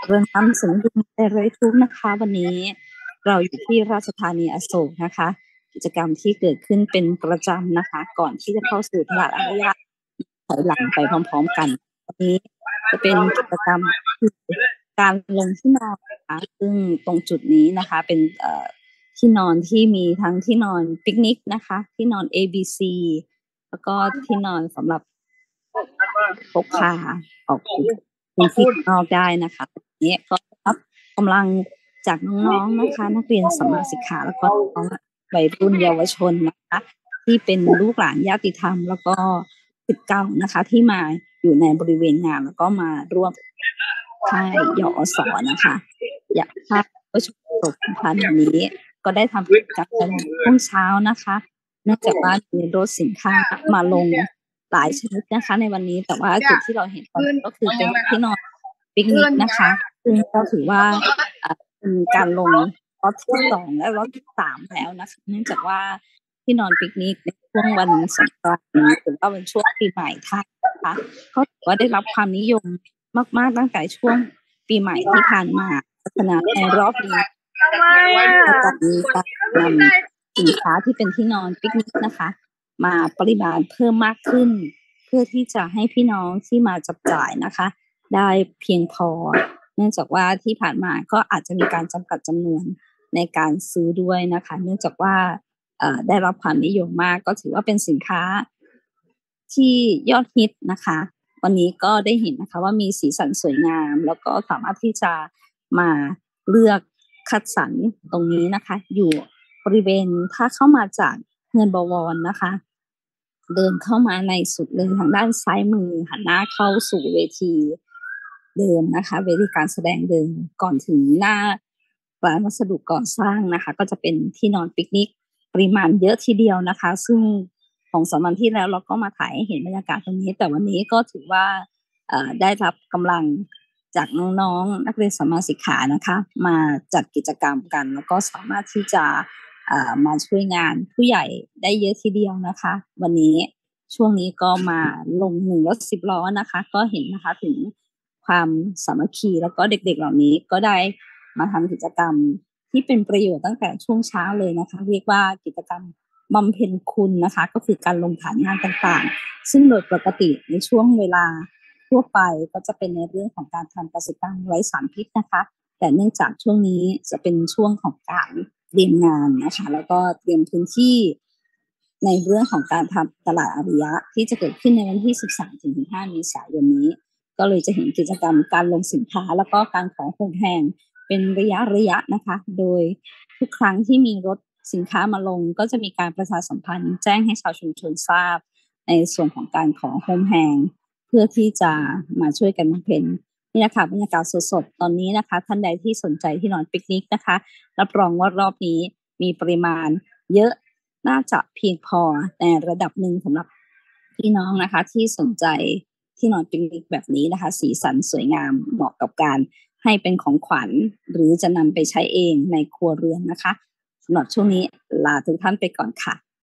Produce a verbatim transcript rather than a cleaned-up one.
เรื่องนำเสนอในไรทุกนะคะวันนี้เราอยู่ที่ราชธานีอโศกนะคะกิจกรรมที่เกิดขึ้นเป็นประจำนะคะก่อนที่จะเข้าสู่ตลาดอารยะถอยหลังไปพร้อมๆกันวันนี้จะเป็นกิจกรรมคือการลงที่นอนนะคะซึ่งตรงจุดนี้นะคะเป็นเอ่อที่นอนที่มีทั้งที่นอนปิกนิกนะคะที่นอน เอ บี ซี แล้วก็ที่นอนสำหรับพกพาออกพื้นที่นอกได้นะคะนี้ก็รับกำลังจากน้องๆนะคะนักเรียนสำนักศึกษาแล้วก็น้องวัยรุ่นเยาวชนนะคะที่เป็นลูกหลานญาติธรรมแล้วก็ศิษย์เก่านะคะที่มาอยู่ในบริเวณงานแล้วก็มาร่วมค่ายยอสนะคะ อยากค่ายก็ชมตกนะคะวันนี้ก็ได้ทำกิจกรรมกันช่วงเช้านะคะเนื่องจากว่ามีรถสินค้ามาลงหลายชนิดนะคะในวันนี้แต่ว่าจุดที่เราเห็นก็คือเป็นที่นอนปิกนิกนะคะซึ่งก็ถือว่าเป็นการลงรอบที่สองและรอบที่สามแล้วนะคะเนื่องจากว่าที่นอนปิกนิกในช่วงวันสงกรานต์นี้ถือว่าเป็นช่วงปีใหม่ไทยนะคะก็ถือว่าได้รับความนิยมมากๆตั้งแต่ช่วงปีใหม่ที่ผ่านมาพัฒนาในรอบนี้ก็จะมีการนำสินค้าที่เป็นที่นอนปิกนิกนะคะมาปริมาณเพิ่มมากขึ้นเพื่อที่จะให้พี่น้องที่มาจับจ่ายนะคะได้เพียงพอเนื่องจากว่าที่ผ่านมาก็อาจจะมีการจำกัดจำนวนในการซื้อด้วยนะคะเนื่องจากว่าได้รับความนิยมมากก็ถือว่าเป็นสินค้าที่ยอดฮิตนะคะวันนี้ก็ได้เห็นนะคะว่ามีสีสันสวยงามแล้วก็สามารถที่จะมาเลือกคัดสรรตรงนี้นะคะอยู่บริเวณถ้าเข้ามาจากเงินบวรนะคะเดินเข้ามาในสุดเลยทางด้านซ้ายมือหันหน้าเข้าสู่เวทีเดิมนะคะเวทีการแสดงเดิมก่อนถึงหน้าร้านวัสดุก่อสร้างนะคะก็จะเป็นที่นอนปิกนิกปริมาณเยอะทีเดียวนะคะซึ่งของสองวันที่แล้วเราก็มาถ่ายให้เห็นบรรยากาศตรงนี้แต่วันนี้ก็ถือว่าได้รับกำลังจากน้องๆนักเรียนสมาสิกขานะคะมาจัดกิจกรรมกันแล้วก็สามารถที่จะมาช่วยงานผู้ใหญ่ได้เยอะทีเดียวนะคะวันนี้ช่วงนี้ก็มาลงหนึ่งรถสิบล้อนะคะก็เห็นนะคะถึงความสามัคคีแล้วก็เด็กๆเหล่านี้ก็ได้มาทำกิจกรรมที่เป็นประโยชน์ตั้งแต่ช่วงเช้าเลยนะคะเรียกว่ากิจกรรมบำเพ็ญคุณนะคะก็คือการลงฐานงานต่างๆซึ่งโดยปกติในช่วงเวลาทั่วไปก็จะเป็นในเรื่องของการทำกิจกรรมไร้สารพิษนะคะแต่เนื่องจากช่วงนี้จะเป็นช่วงของการเตรียมงานนะคะแล้วก็เตรียมพื้นที่ในเรื่องของการทำตลาดอาริยะที่จะเกิดขึ้นในวันที่ สิบสามถึงสิบห้า เมษายนนี้ก็เลยจะเห็นกิจกรรมการลงสินค้าแล้วก็การขอโฮมแฮงเป็นระยะระยะนะคะโดยทุกครั้งที่มีรถสินค้ามาลงก็จะมีการประชาสัมพันธ์แจ้งให้ชาวชุมชนทราบในส่วนของการขอโฮมแฮงเพื่อที่จะมาช่วยกันบำเพ็ญนี่นะคะบรรยากาศสดๆตอนนี้นะคะท่านใดที่สนใจที่นอนปิกนิกนะคะรับรองว่ารอบนี้มีปริมาณเยอะน่าจะเพียงพอในระดับหนึ่งสำหรับพี่น้องนะคะที่สนใจที่นอนปิกนิกแบบนี้นะคะสีสันสวยงามเหมาะกับการให้เป็นของขวัญหรือจะนำไปใช้เองในครัวเรือนนะคะสำหรับช่วงนี้ลาทุกท่านไปก่อนค่ะ